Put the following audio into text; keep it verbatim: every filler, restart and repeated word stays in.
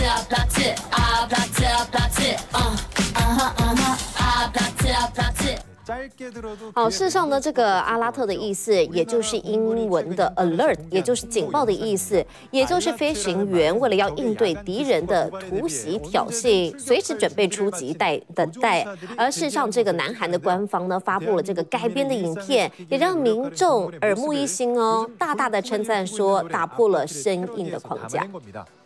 好，事实上呢，这个阿拉特的意思，也就是英文的 alert， 也就是警报的意思，也就是飞行员为了要应对敌人的突袭挑衅，随时准备出击待等待。而事实上，这个南韩的官方呢，发布了这个改编的影片，也让民众耳目一新哦，大大的称赞说，打破了生硬的框架。